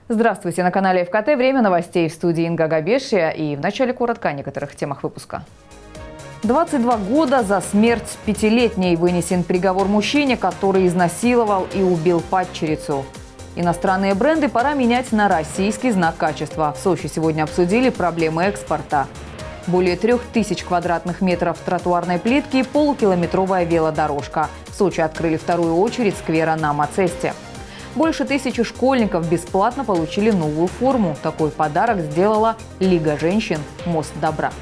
Здравствуйте, на канале ФКТ. Время новостей, в студии Инга Габешия. И вначале коротко о некоторых темах выпуска. 22 года за смерть пятилетней. Вынесен приговор мужчине, который изнасиловал и убил падчерицу. Иностранные бренды пора менять на российский знак качества. В Сочи сегодня обсудили проблемы экспорта. Более 3000 квадратных метров тротуарной плитки и полукилометровая велодорожка. В Сочи открыли вторую очередь сквера на Мацесте. Больше 1000 школьников бесплатно получили новую форму. Такой подарок сделала Лига женщин «Мост добра».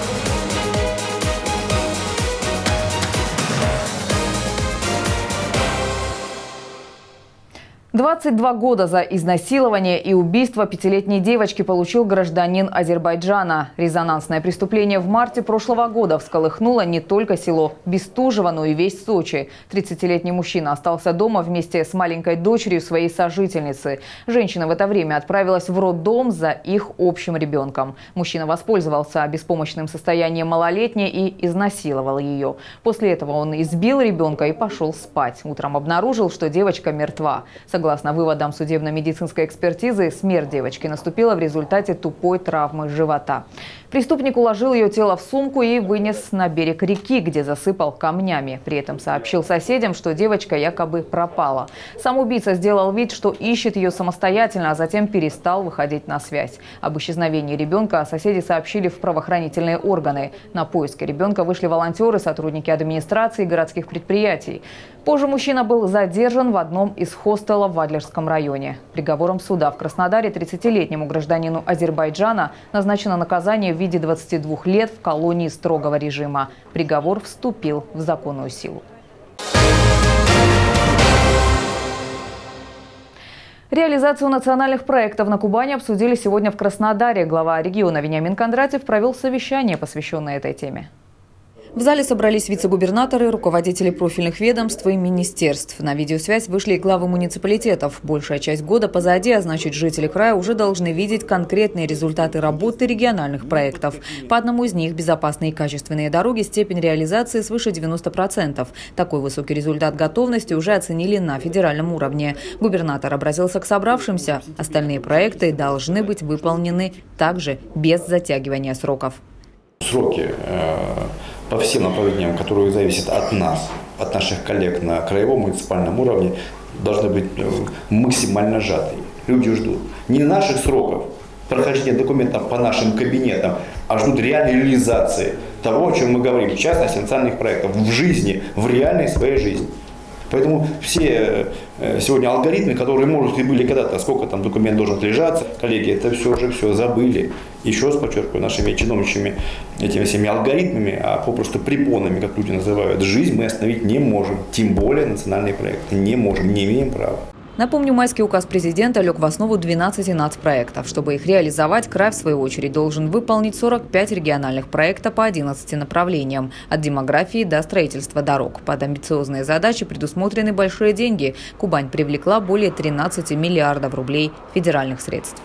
«22 года за изнасилование и убийство пятилетней девочки получил гражданин Азербайджана. Резонансное преступление в марте прошлого года всколыхнуло не только село Бестужево, но и весь Сочи. 30-летний мужчина остался дома вместе с маленькой дочерью своей сожительницы. Женщина в это время отправилась в роддом за их общим ребенком. Мужчина воспользовался беспомощным состоянием малолетней и изнасиловал ее. После этого он избил ребенка и пошел спать. Утром обнаружил, что девочка мертва. Согласно выводам судебно-медицинской экспертизы, смерть девочки наступила в результате тупой травмы живота. Преступник уложил ее тело в сумку и вынес на берег реки, где засыпал камнями. При этом сообщил соседям, что девочка якобы пропала. Сам убийца сделал вид, что ищет ее самостоятельно, а затем перестал выходить на связь. Об исчезновении ребенка соседи сообщили в правоохранительные органы. На поиски ребенка вышли волонтеры, сотрудники администрации и городских предприятий. Позже мужчина был задержан в одном из хостелов в Адлерском районе. Приговором суда в Краснодаре 30-летнему гражданину Азербайджана назначено наказание в виде 22 лет в колонии строгого режима. Приговор вступил в законную силу. Реализацию национальных проектов на Кубани обсудили сегодня в Краснодаре. Глава региона Вениамин Кондратьев провел совещание, посвященное этой теме. В зале собрались вице-губернаторы, руководители профильных ведомств и министерств. На видеосвязь вышли и главы муниципалитетов. Большая часть года позади, а значит, жители края уже должны видеть конкретные результаты работы региональных проектов. По одному из них – безопасные и качественные дороги, степень реализации свыше 90%. Такой высокий результат готовности уже оценили на федеральном уровне. Губернатор обратился к собравшимся. Остальные проекты должны быть выполнены также без затягивания сроков. Сроки по всем направлениям, которые зависят от нас, от наших коллег на краевом муниципальном уровне, должны быть максимально сжаты. Люди ждут не наших сроков прохождения документов по нашим кабинетам, а ждут реальной реализации того, о чем мы говорим, в частности, национальных проектов, в жизни, в реальной своей жизни. Поэтому все сегодня алгоритмы, которые, может, и были когда-то, сколько там документ должен отлежаться, коллеги, это все уже забыли. Еще раз подчеркиваю, нашими чиновничьими этими всеми алгоритмами, а попросту препонами, как люди называют, жизнь мы остановить не можем. Тем более национальные проекты. Не можем, не имеем права. Напомню, майский указ президента лег в основу 12 нацпроектов. Чтобы их реализовать, край, в свою очередь, должен выполнить 45 региональных проектов по 11 направлениям. От демографии до строительства дорог. Под амбициозные задачи предусмотрены большие деньги. Кубань привлекла более 13 миллиардов рублей федеральных средств.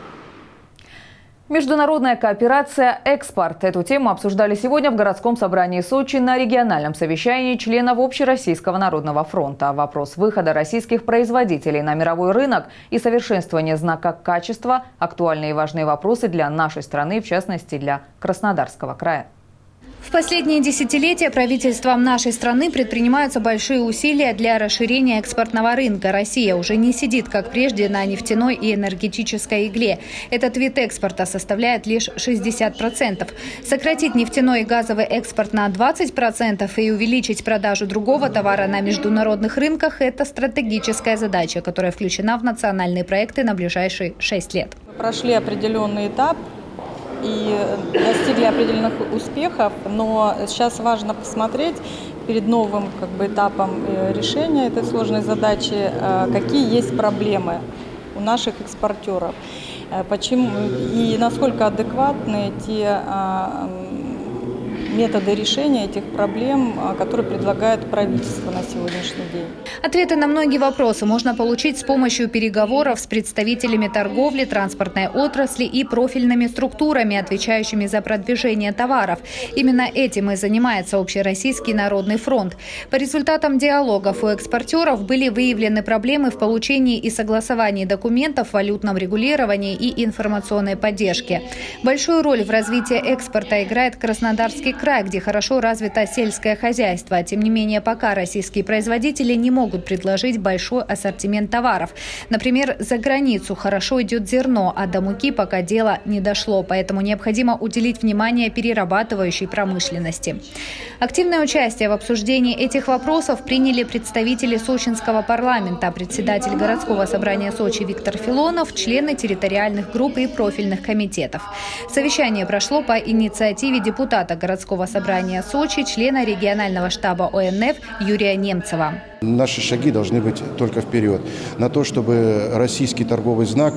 Международная кооперация «Экспорт». Эту тему обсуждали сегодня в городском собрании Сочи на региональном совещании членов Общероссийского народного фронта. Вопрос выхода российских производителей на мировой рынок и совершенствование знака качества – актуальные и важные вопросы для нашей страны, в частности для Краснодарского края. В последние десятилетия правительством нашей страны предпринимаются большие усилия для расширения экспортного рынка. Россия уже не сидит, как прежде, на нефтяной и энергетической игле. Этот вид экспорта составляет лишь 60%. Сократить нефтяной и газовый экспорт на 20% и увеличить продажу другого товара на международных рынках – это стратегическая задача, которая включена в национальные проекты на ближайшие 6 лет. Прошли определенный этап и достигли определенных успехов, но сейчас важно посмотреть перед новым этапом решения этой сложной задачи, какие есть проблемы у наших экспортеров, почему и насколько адекватны те методы решения этих проблем, которые предлагает правительство на сегодняшний день. Ответы на многие вопросы можно получить с помощью переговоров с представителями торговли, транспортной отрасли и профильными структурами, отвечающими за продвижение товаров. Именно этим и занимается Общероссийский народный фронт. По результатам диалогов у экспортеров были выявлены проблемы в получении и согласовании документов, валютном регулировании и информационной поддержке. Большую роль в развитии экспорта играет Краснодарский край, где хорошо развито сельское хозяйство. Тем не менее, пока российские производители не могут предложить большой ассортимент товаров. Например, за границу хорошо идет зерно, а до муки пока дело не дошло. Поэтому необходимо уделить внимание перерабатывающей промышленности. Активное участие в обсуждении этих вопросов приняли представители Сочинского парламента, председатель городского собрания Сочи Виктор Филонов, члены территориальных групп и профильных комитетов. Совещание прошло по инициативе депутата городского собрания Сочи, члена регионального штаба ОНФ Юрия Немцева. Наши шаги должны быть только вперед. На то, чтобы российский торговый знак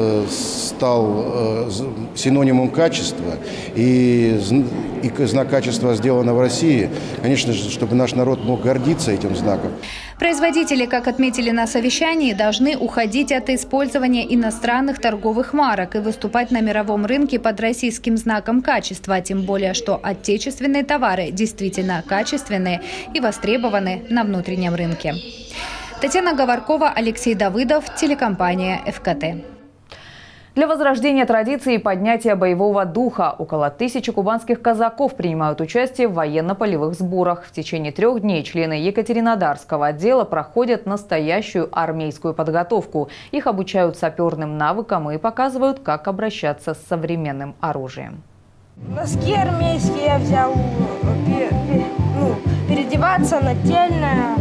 стал синонимом качества, и знак качества сделано в России, конечно же, чтобы наш народ мог гордиться этим знаком. Производители, как отметили на совещании, должны уходить от использования иностранных торговых марок и выступать на мировом рынке под российским знаком качества, тем более, что отечественные товары действительно качественные и востребованы на внутреннем рынке. Татьяна Говоркова, Алексей Давыдов, телекомпания ФКТ. Для возрождения традиции и поднятия боевого духа около 1000 кубанских казаков принимают участие в военно-полевых сборах. В течение 3 дней члены Екатеринодарского отдела проходят настоящую армейскую подготовку. Их обучают саперным навыкам и показывают, как обращаться с современным оружием. Носки армейские я взял, переодеваться, нательная,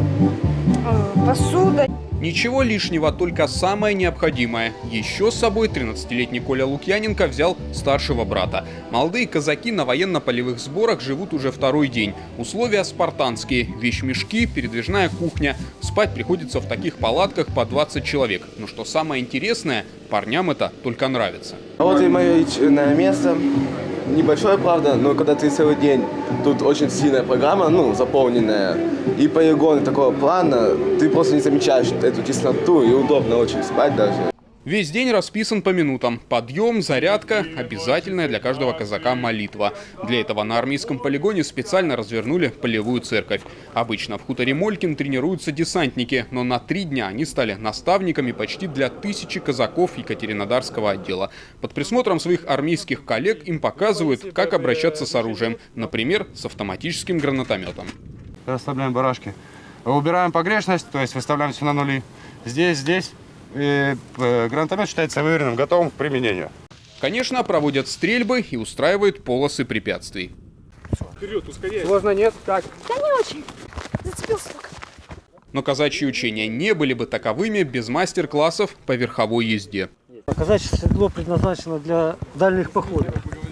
посуда. Ничего лишнего, только самое необходимое. Еще с собой 13-летний Коля Лукьяненко взял старшего брата. Молодые казаки на военно-полевых сборах живут уже 2-й день. Условия спартанские. Вещмешки, передвижная кухня. Спать приходится в таких палатках по 20 человек. Но что самое интересное, парням это только нравится. Вот и мое личное место. Небольшое, правда, но когда ты целый день, тут очень сильная программа, заполненная, и полигоны такого плана, ты просто не замечаешь эту тесноту, и удобно очень спать даже. Весь день расписан по минутам. Подъем, зарядка, обязательная для каждого казака молитва. Для этого на армейском полигоне специально развернули полевую церковь. Обычно в хуторе Молькин тренируются десантники, но на 3 дня они стали наставниками почти для 1000 казаков Екатеринодарского отдела. Под присмотром своих армейских коллег им показывают, как обращаться с оружием, например, с автоматическим гранатометом. Расставляем барашки. Убираем погрешность, то есть выставляем все на нули. Здесь. И гранатомет считается выверенным, готовым к применению. Конечно, проводят стрельбы и устраивают полосы препятствий. Вперед, ускоряй. Сложно нет? Так. Да не очень. Зацепился только. Но казачьи учения не были бы таковыми без мастер-классов по верховой езде. Казачье седло предназначено для дальних походов,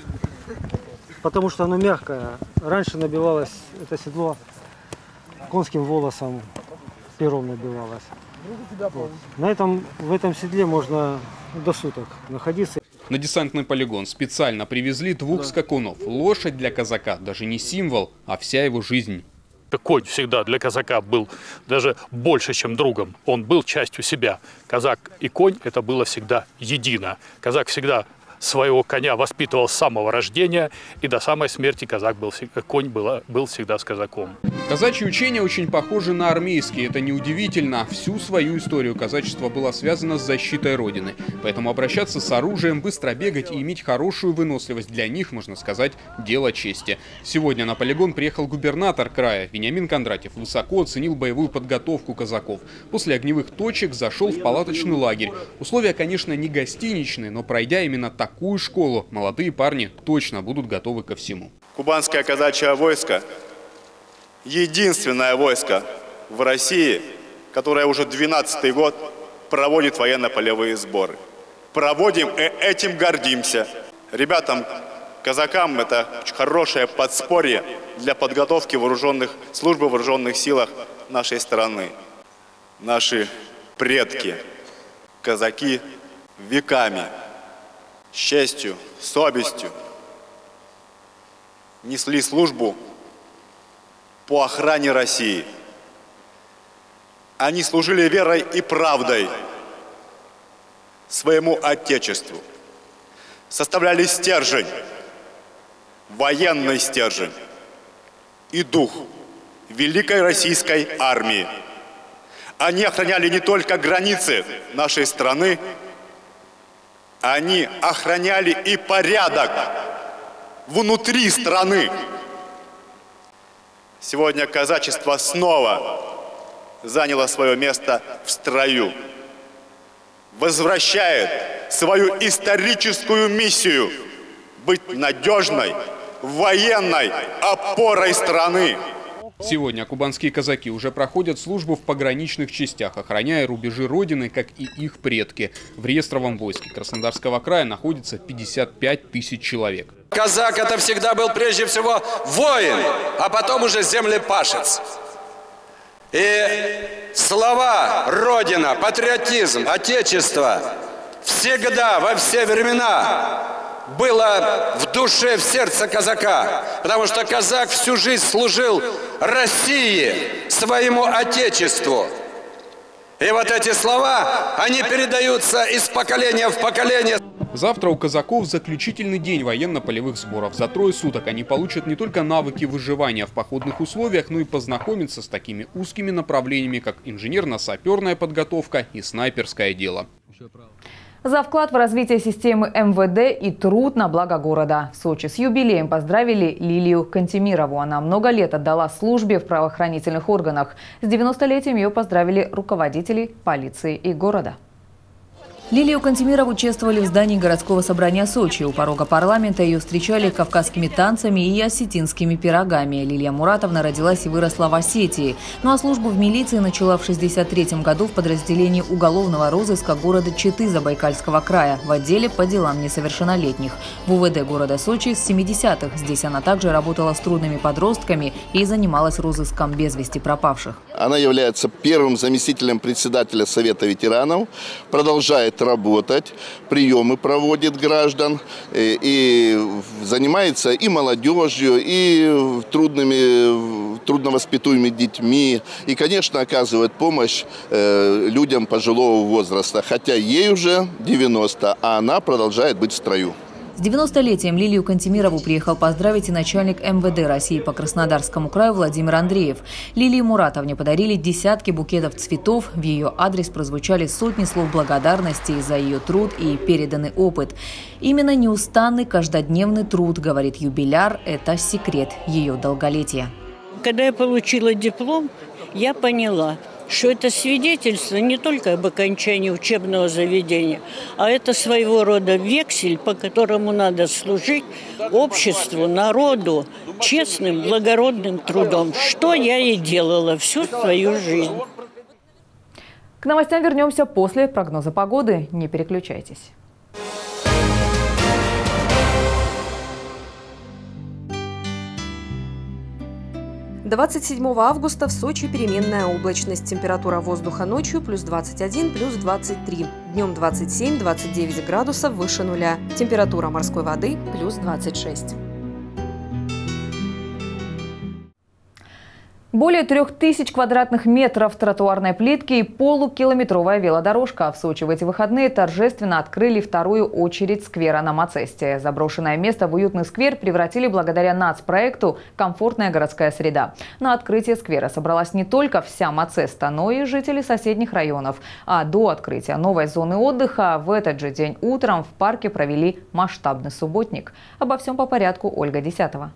потому что оно мягкое. Раньше набивалось это седло конским волосом, пером набивалось. Вот. В этом седле можно до суток находиться. На десантный полигон специально привезли 2 скакунов. Лошадь для казака даже не символ, а вся его жизнь. Конь всегда для казака был даже больше, чем другом. Он был частью себя. Казак и конь – это было всегда едино. Казак всегда своего коня воспитывал с самого рождения, и до самой смерти конь был всегда с казаком. Казачьи учения очень похожи на армейские. Это неудивительно. Всю свою историю казачество было связано с защитой Родины. Поэтому обращаться с оружием, быстро бегать и иметь хорошую выносливость для них, можно сказать, дело чести. Сегодня на полигон приехал губернатор края Вениамин Кондратьев. Высоко оценил боевую подготовку казаков. После огневых точек зашел в палаточный лагерь. Условия, конечно, не гостиничные, но пройдя именно такую школу, молодые парни точно будут готовы ко всему. Кубанское казачье войско – единственное войско в России, которое уже 12-й год проводит военно-полевые сборы. Проводим и этим гордимся. Ребятам, казакам это хорошее подспорье для подготовки службы в вооруженных силах нашей страны. Наши предки, казаки, веками, с честью, совестью, несли службу по охране России. Они служили верой и правдой своему Отечеству, составляли стержень, военный стержень и дух великой российской армии. Они охраняли не только границы нашей страны, они охраняли и порядок внутри страны. Сегодня казачество снова заняло свое место в строю, возвращает свою историческую миссию быть надежной военной опорой страны. Сегодня кубанские казаки уже проходят службу в пограничных частях, охраняя рубежи Родины, как и их предки. В реестровом войске Краснодарского края находится 55 тысяч человек. Казак — это всегда был прежде всего воин, а потом уже землепашец. И слова «Родина», «Патриотизм», «Отечество» всегда, во все времена было в душе, в сердце казака. Потому что казак всю жизнь служил России, своему Отечеству. И вот эти слова, они передаются из поколения в поколение. Завтра у казаков заключительный день военно-полевых сборов. За 3 суток они получат не только навыки выживания в походных условиях, но и познакомятся с такими узкими направлениями, как инженерно-саперная подготовка и снайперское дело. За вклад в развитие системы МВД и труд на благо города. В Сочи с юбилеем поздравили Лилию Кантемирову. Она много лет отдала службе в правоохранительных органах. С 90-летием ее поздравили руководители полиции и города. Лилию Кантемирову чествовали в здании городского собрания Сочи. У порога парламента ее встречали кавказскими танцами и осетинскими пирогами. Лилия Муратовна родилась и выросла в Осетии. Ну а службу в милиции начала в 1963 году в подразделении уголовного розыска города Читы Забайкальского края в отделе по делам несовершеннолетних. В УВД города Сочи с 70-х. Здесь она также работала с трудными подростками и занималась розыском без вести пропавших. Она является первым заместителем председателя Совета ветеранов, продолжает работать, приемы проводит граждан и занимается и молодежью, и трудновоспитуемыми детьми, и, конечно, оказывает помощь людям пожилого возраста, хотя ей уже 90, а она продолжает быть в строю. С 90-летием Лилию Кантемирову приехал поздравить и начальник МВД России по Краснодарскому краю Владимир Андреев. Лилии Муратовне подарили десятки букетов цветов. В ее адрес прозвучали сотни слов благодарности за ее труд и переданный опыт. Именно неустанный каждодневный труд, говорит юбиляр, это секрет ее долголетия. Когда я получила диплом, я поняла, что это свидетельство не только об окончании учебного заведения, а это своего рода вексель, по которому надо служить обществу, народу, честным, благородным трудом, что я и делала всю свою жизнь. К новостям вернемся после прогноза погоды. Не переключайтесь. – 27 августа в Сочи переменная облачность. Температура воздуха ночью плюс 21, плюс 23. Днем 27-29 градусов выше нуля. Температура морской воды плюс 26. Более 3000 квадратных метров тротуарной плитки и полукилометровая велодорожка. В Сочи в эти выходные торжественно открыли вторую очередь сквера на Мацесте. Заброшенное место в уютный сквер превратили благодаря нацпроекту «Комфортная городская среда». На открытие сквера собралась не только вся Мацеста, но и жители соседних районов. А до открытия новой зоны отдыха в этот же день утром в парке провели масштабный субботник. Обо всем по порядку. Ольга Десятова.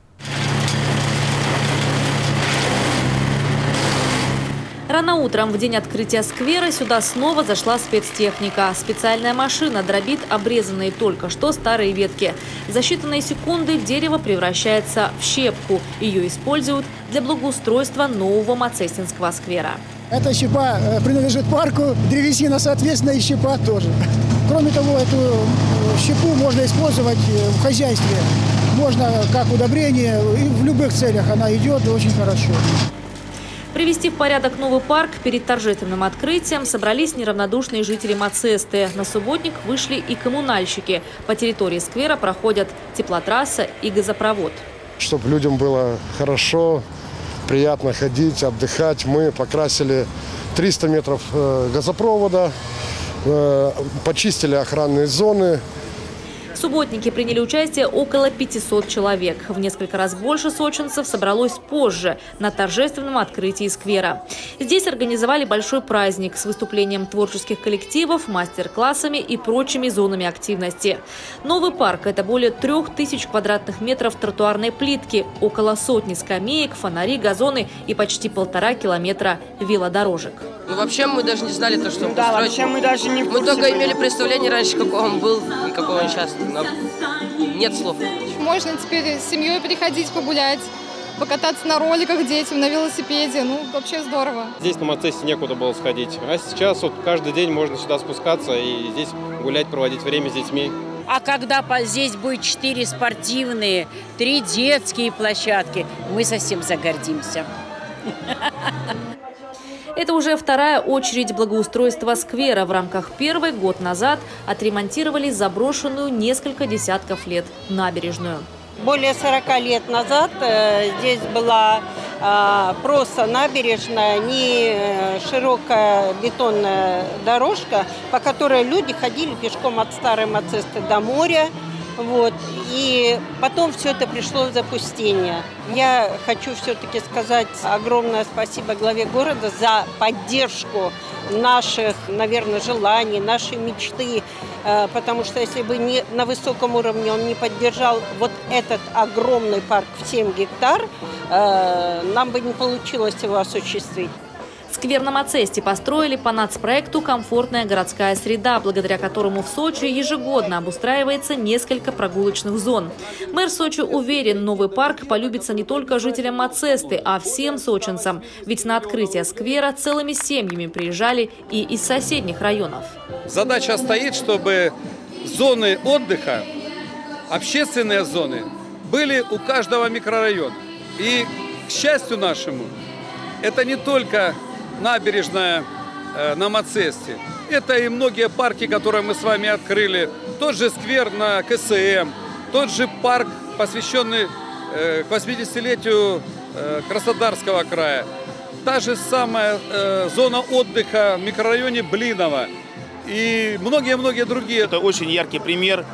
Рано утром, в день открытия сквера, сюда снова зашла спецтехника. Специальная машина дробит обрезанные только что старые ветки. За считанные секунды дерево превращается в щепку. Ее используют для благоустройства нового Мацестинского сквера. Эта щепа принадлежит парку, древесина, соответственно, и щепа тоже. Кроме того, эту щепу можно использовать в хозяйстве. Можно как удобрение, и в любых целях она идет очень хорошо. Привести в порядок новый парк перед торжественным открытием собрались неравнодушные жители Мацесты. На субботник вышли и коммунальщики. По территории сквера проходят теплотрасса и газопровод. чтобы людям было хорошо, приятно ходить, отдыхать. Мы покрасили 300 метров газопровода, почистили охранные зоны. Субботники приняли участие около 500 человек. В несколько раз больше сочинцев собралось позже, на торжественном открытии сквера. Здесь организовали большой праздник с выступлением творческих коллективов, мастер-классами и прочими зонами активности. Новый парк – это более 3000 квадратных метров тротуарной плитки, около сотни скамеек, фонари, газоны и почти 1,5 километра велодорожек. Ну, вообще мы даже не знали, что да, вообще мы даже не в курсе. Мы только имели представление раньше, какой он был и какой он сейчас. Нет слов. Можно теперь с семьей приходить погулять, покататься на роликах детям, на велосипеде. Ну, вообще здорово. Здесь на Мацесте некуда было сходить. А сейчас вот каждый день можно сюда спускаться и здесь гулять, проводить время с детьми. А когда здесь будет 4 спортивные, 3 детские площадки, мы совсем загордимся. Это уже вторая очередь благоустройства сквера. В рамках первой год назад отремонтировали заброшенную несколько десятков лет набережную. Более 40 лет назад здесь была просто набережная, не широкая бетонная дорожка, по которой люди ходили пешком от Старой Мацесты до моря. Вот. И потом все это пришло в запустение. Я хочу все-таки сказать огромное спасибо главе города за поддержку наших, наверное, желаний, нашей мечты. Потому что если бы не на высоком уровне он не поддержал вот этот огромный парк в 7 гектар, нам бы не получилось его осуществить. Сквер на Мацесте построили по нацпроекту «Комфортная городская среда», благодаря которому в Сочи ежегодно обустраивается несколько прогулочных зон. Мэр Сочи уверен, новый парк полюбится не только жителям Мацесты, а всем сочинцам. Ведь на открытие сквера целыми семьями приезжали и из соседних районов. Задача стоит, чтобы зоны отдыха, общественные зоны, были у каждого микрорайона. И, к счастью нашему, это не только набережная на Мацесте. Это и многие парки, которые мы с вами открыли. Тот же сквер на КСМ, тот же парк, посвященный к 80-летию Краснодарского края. Та же самая зона отдыха в микрорайоне Блиново. И многие-многие другие. Это очень яркий пример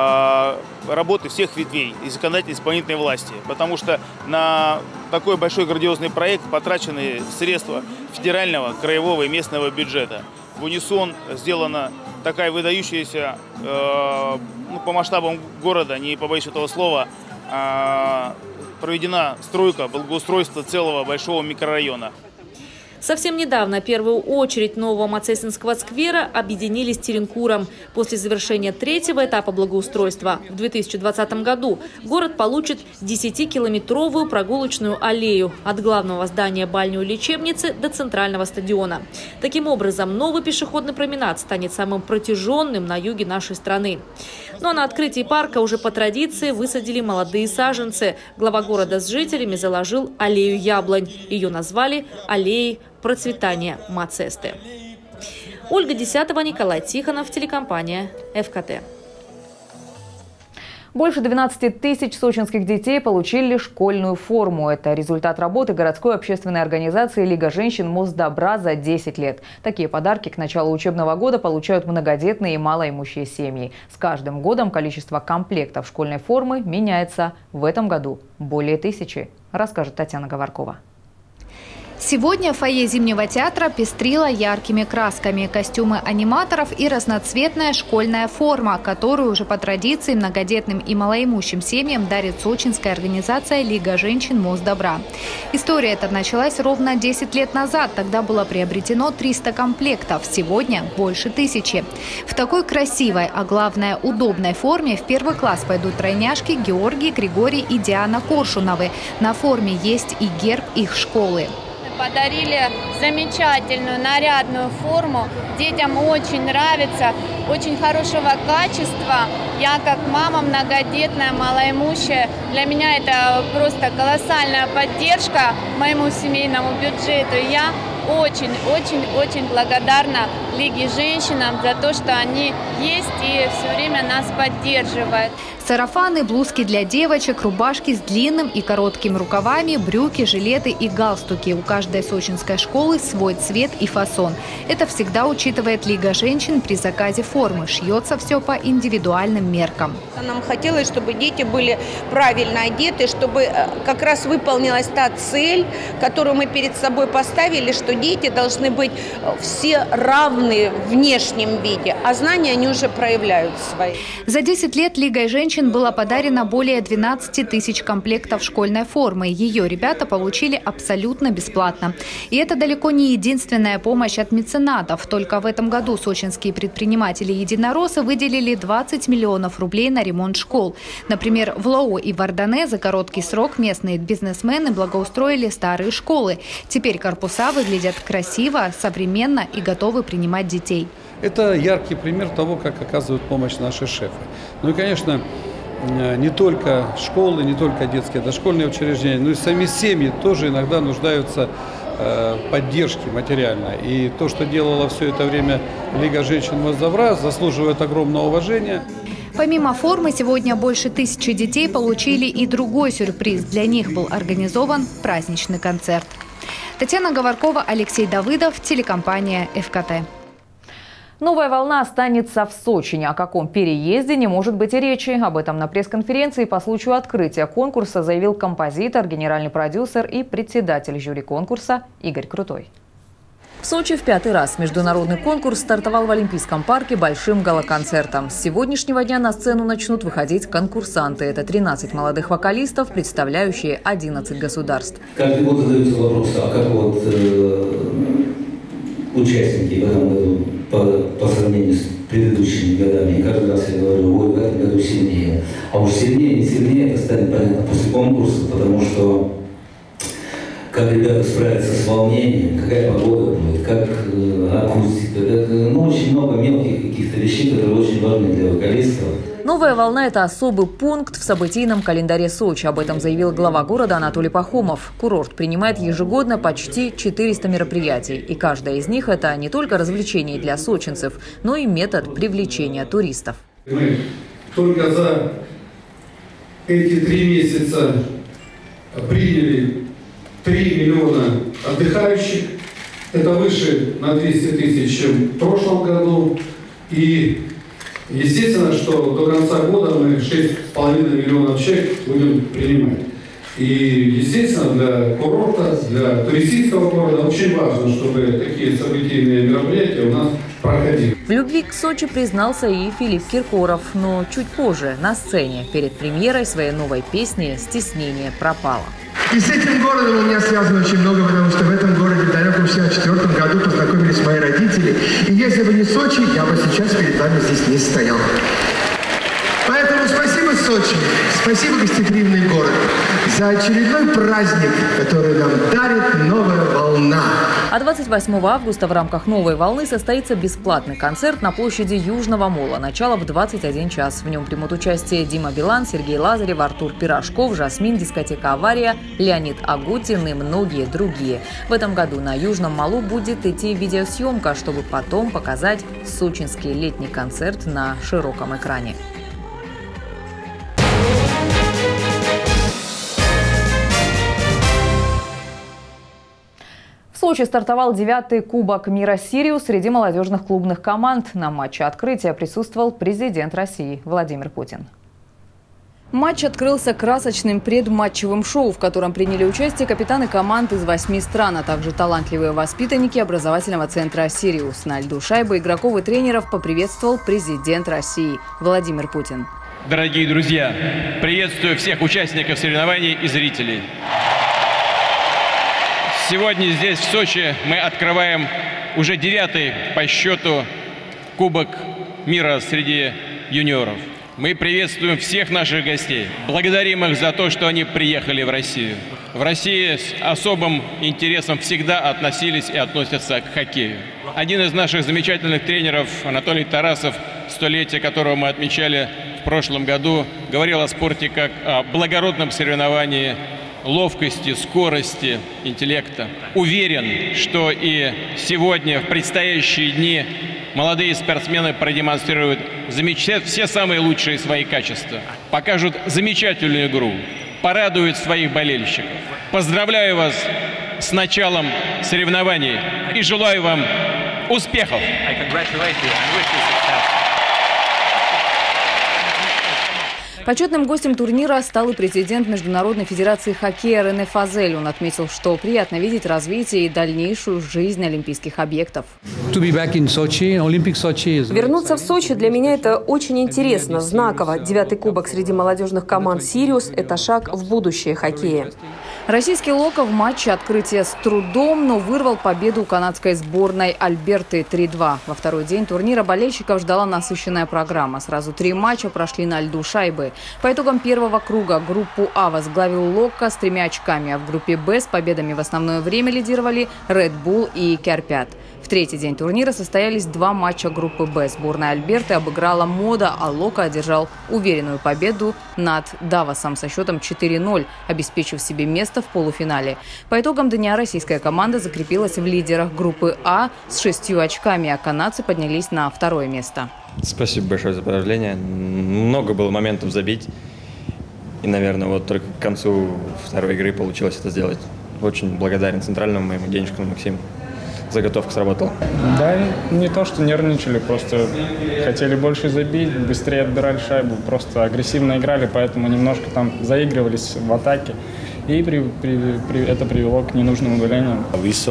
работы всех ветвей и законодательной, исполнительной власти. Потому что на такой большой грандиозный проект потрачены средства федерального, краевого и местного бюджета. В унисон сделана такая выдающаяся, по масштабам города, не побоюсь этого слова, проведена стройка, благоустройство целого большого микрорайона. Совсем недавно первую очередь нового Мацестинского сквера объединили с Теренкуром. После завершения третьего этапа благоустройства в 2020 году город получит 10-километровую прогулочную аллею от главного здания бальной лечебницы до центрального стадиона. Таким образом, новый пешеходный променад станет самым протяженным на юге нашей страны. Ну а на открытии парка уже по традиции высадили молодые саженцы. Глава города с жителями заложил аллею яблонь. Ее назвали аллеей процветания Мацесты. Ольга Десятова, Николай Тихонов, телекомпания ФКТ. Больше 12 тысяч сочинских детей получили школьную форму. Это результат работы городской общественной организации «Лига женщин Мосдобра» за 10 лет. Такие подарки к началу учебного года получают многодетные и малоимущие семьи. С каждым годом количество комплектов школьной формы меняется. В этом году более 1000, расскажет Татьяна Говоркова. Сегодня фойе Зимнего театра пестрило яркими красками, костюмы аниматоров и разноцветная школьная форма, которую уже по традиции многодетным и малоимущим семьям дарит сочинская организация «Лига женщин Мосдобра». История эта началась ровно 10 лет назад. Тогда было приобретено 300 комплектов, сегодня больше 1000. В такой красивой, а главное удобной форме в первый класс пойдут тройняшки Георгий, Григорий и Диана Коршуновы. На форме есть и герб их школы. Подарили замечательную нарядную форму. Детям очень нравится, очень хорошего качества. Я как мама многодетная, малоимущая, для меня это просто колоссальная поддержка моему семейному бюджету. Я очень благодарна Лиги женщинам за то, что они есть и все время нас поддерживают. Сарафаны, блузки для девочек, рубашки с длинным и коротким рукавами, брюки, жилеты и галстуки. У каждой сочинской школы свой цвет и фасон. Это всегда учитывает Лига женщин при заказе формы. Шьется все по индивидуальным меркам. Нам хотелось, чтобы дети были правильно одеты, чтобы как раз выполнилась та цель, которую мы перед собой поставили, что дети должны быть все равны в внешнем виде, а знания они уже проявляют свои. За 10 лет Лигой женщин было подарено более 12 тысяч комплектов школьной формы. Ее ребята получили абсолютно бесплатно. И это далеко не единственная помощь от меценатов. Только в этом году сочинские предприниматели-единороссы выделили 20 миллионов рублей на ремонт школ. Например, в Лоо и Вардане за короткий срок местные бизнесмены благоустроили старые школы. Теперь корпуса выглядят красиво, современно и готовы принимать детей. Это яркий пример того, как оказывают помощь наши шефы. Ну и, конечно, не только школы, не только детские дошкольные учреждения, но и сами семьи тоже иногда нуждаются в поддержке материальной. И то, что делала все это время Лига женщин Моздавра, заслуживает огромного уважения. Помимо формы, сегодня больше 1000 детей получили и другой сюрприз. Для них был организован праздничный концерт. Татьяна Говоркова, Алексей Давыдов, телекомпания ФКТ. Новая волна останется в Сочи. О каком переезде не может быть и речи. Об этом на пресс-конференции по случаю открытия конкурса заявил композитор, генеральный продюсер и председатель жюри конкурса Игорь Крутой. В Сочи в 5-й раз международный конкурс стартовал в Олимпийском парке большим гала-концертом. С сегодняшнего дня на сцену начнут выходить конкурсанты. Это 13 молодых вокалистов, представляющие 11 государств. Каждый год задается вопрос, а как вот участники в этом году по сравнению с предыдущими годами. И каждый раз я говорю, ой, в этом году сильнее. А уж сильнее, не сильнее, это станет понятно после конкурса, потому что как ребята справятся с волнением, какая погода будет, как акустика. Очень много мелких каких-то вещей, которые очень важны для вокалистов. Новая волна – это особый пункт в событийном календаре Сочи. Об этом заявил глава города Анатолий Пахомов. Курорт принимает ежегодно почти 400 мероприятий. И каждое из них – это не только развлечение для сочинцев, но и метод привлечения туристов. Мы только за эти 3 месяца приняли 3 миллиона отдыхающих. Это выше на 200 тысяч, чем в прошлом году. И естественно, что до конца года мы 6,5 миллионов человек будем принимать. И, естественно, для курорта, для туристического города очень важно, чтобы такие событийные мероприятия у нас проходили. В любви к Сочи признался и Филипп Киркоров, но чуть позже на сцене перед премьерой своей новой песни «Стеснение пропало». И с этим городом у меня связано очень много, потому что в этом городе в далеком 1964 году познакомились мои родители. И если бы не Сочи, я бы сейчас перед вами здесь не стоял. Поэтому спасибо, Сочи, спасибо, гостеприимный город, за очередной праздник, который нам дарит новая волна. А 28 августа в рамках «Новой волны» состоится бесплатный концерт на площади Южного мола. Начало в 21 час. В нем примут участие Дима Билан, Сергей Лазарев, Артур Пирожков, Жасмин, дискотека «Авария», Леонид Агутин и многие другие. В этом году на Южном молу будет идти видеосъемка, чтобы потом показать сочинский летний концерт на широком экране. В Сочи стартовал 9-й Кубок мира «Сириус» среди молодежных клубных команд. На матче открытия присутствовал президент России Владимир Путин. Матч открылся красочным предматчевым шоу, в котором приняли участие капитаны команд из 8 стран, а также талантливые воспитанники образовательного центра «Сириус». На льду шайбы игроков и тренеров поприветствовал президент России Владимир Путин. Дорогие друзья, приветствую всех участников соревнований и зрителей. Сегодня здесь, в Сочи, мы открываем уже 9-й по счету Кубок мира среди юниоров. Мы приветствуем всех наших гостей, благодарим их за то, что они приехали в Россию. В России с особым интересом всегда относились и относятся к хоккею. Один из наших замечательных тренеров, Анатолий Тарасов, столетие которого мы отмечали в прошлом году, говорил о спорте как о благородном соревновании ловкости, скорости, интеллекта. Уверен, что и сегодня, в предстоящие дни, молодые спортсмены продемонстрируют все самые лучшие свои качества, покажут замечательную игру, порадуют своих болельщиков. Поздравляю вас с началом соревнований и желаю вам успехов! Почетным гостем турнира стал и президент Международной федерации хоккея Рене Фазель. Он отметил, что приятно видеть развитие и дальнейшую жизнь олимпийских объектов. Вернуться в Сочи для меня это очень интересно, знаково. 9-й кубок среди молодежных команд «Сириус» – это шаг в будущее хоккея. Российский «Локо» в матче открытия с трудом, но вырвал победу у канадской сборной Альберты 3-2. Во второй день турнира болельщиков ждала насыщенная программа. Сразу 3 матча прошли на льду шайбы. По итогам первого круга группу А возглавил «Локо» с 3 очками, а в группе Б с победами в основное время лидировали Red Bull и Кярпят. В третий день турнира состоялись 2 матча группы Б. Сборная Альберты обыграла Мода, а «Локо» одержал уверенную победу над Давосом со счетом 4-0, обеспечив себе место в полуфинале. По итогам дня российская команда закрепилась в лидерах группы А с 6 очками, а канадцы поднялись на 2-е место. Спасибо большое за поздравления. Много было моментов забить. И, наверное, вот только к концу второй игры получилось это сделать. Очень благодарен центральному моему Денежкину Максиму. Заготовка сработала. Да, не то, что нервничали, просто хотели больше забить, быстрее отбирали шайбу, просто агрессивно играли, поэтому немножко там заигрывались в атаке. И это привело к ненужным удалениям.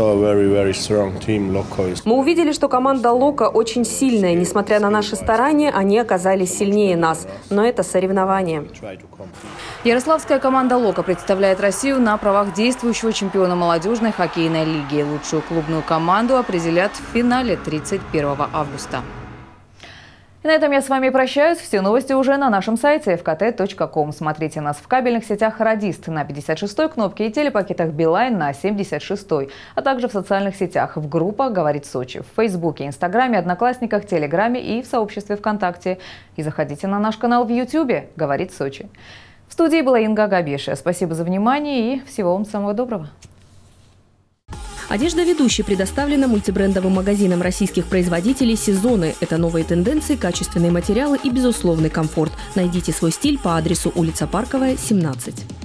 Мы увидели, что команда «Локо» очень сильная. Несмотря на наши старания, они оказались сильнее нас. Но это соревнование. Ярославская команда «Локо» представляет Россию на правах действующего чемпиона молодежной хоккейной лиги. Лучшую клубную команду определят в финале 31 августа. И на этом я с вами прощаюсь. Все новости уже на нашем сайте fkt.com. Смотрите нас в кабельных сетях «Радист» на 56-й кнопке и телепакетах «Билайн» на 76-й, а также в социальных сетях в группах «Говорит Сочи», в Фейсбуке, Инстаграме, Одноклассниках, Телеграме и в сообществе ВКонтакте. И заходите на наш канал в Ютьюбе «Говорит Сочи». В студии была Инга Габеша. Спасибо за внимание и всего вам самого доброго. Одежда ведущей предоставлена мультибрендовым магазином российских производителей «Сезоны». Это новые тенденции, качественные материалы и безусловный комфорт. Найдите свой стиль по адресу улица Парковая, 17.